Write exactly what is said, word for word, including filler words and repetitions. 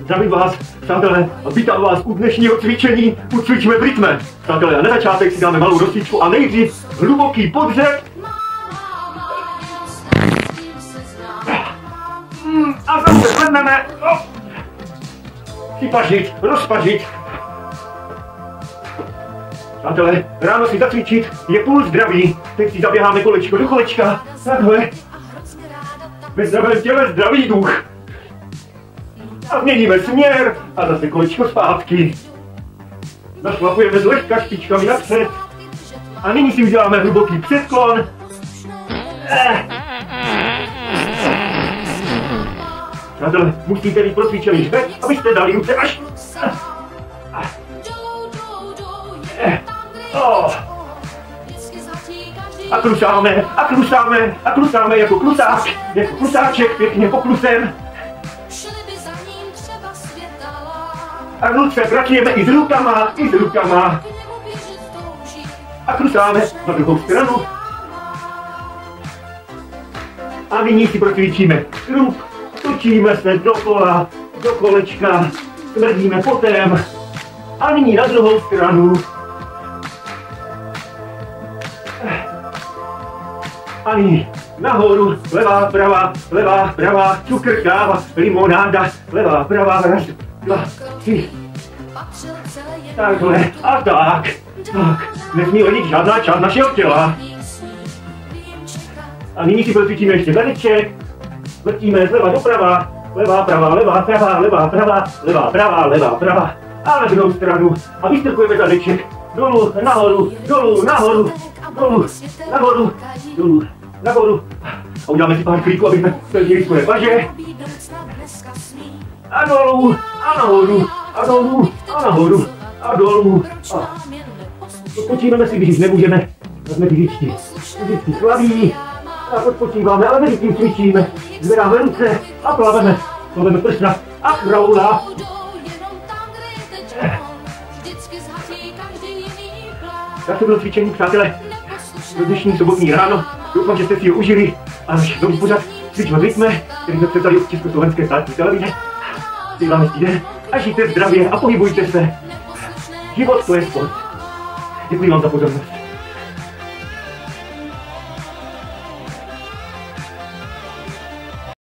Zdravím vás, přátelé, a vítám vás u dnešního cvičení. Ucvičíme v rytme. Přátelé, a na začátek si dáme malou rozcvičku a nejdřív hluboký podřep. A zase zvedneme. Připažit, rozpažit. Přátelé, ráno si zacvičit je půl zdraví. Teď si zaběháme kolečko do kolečka. Takhle. Ve zdravém těle zdravý duch. A změníme směr a zase kolečko zpátky. Našlapujeme zlehka špičkami napřed. A nyní si uděláme hluboký předklon. Eh. Přátelé, musíte být procvičený hřbet, abyste dali ruce až... Eh. Oh. A klusáme, a klusáme, a klusáme jako klusák, jako klusáček, pěkně poklusem. A ruce pracujeme i s rukama, i s rukama. A klusáme na druhou stranu. A nyní si procvičíme trup, točíme se dokola, do kolečka, smrdíme potem. A nyní na druhou stranu. A nyní nahoru, levá, pravá, levá, pravá, cukr, káva, limonáda, levá, pravá, raz, dva, tři. Takhle, a tak, tak, nesmí hodit žádná část našeho těla. A nyní si procvičíme ještě zadeček, vrtíme zleva doprava, levá, pravá, levá, pravá, levá, pravá, levá, pravá, levá, pravá. A na druhou stranu, a vystrkujeme zadeček, dolů, nahoru, dolů, nahoru, dolů, nahoru, dolů, nahoru. A uděláme si pár klíků, aby jsme spevnili svoje paže. A dolů, a nahoru, a dolů, a nahoru, a dolů. A odpočíváme si, když nemůžeme, tak jsme fyzičtí. Fyzičtí slaví. A odpočíváme, ale mezi tím cvičíme. Zvedáme ruce a plaveme. Plaveme prsna a kraula. Tak to bylo cvičení, přátelé, do dnešní sobotní ráno. Doufám, že jste si ho užili a náš nový pořad Cvičme v rytme, který jsme převzali od Československé státní televize. Přeji vám hezký den a žijte zdravě a pohybujte se. Život to je sport. Děkuji vám za pozornost.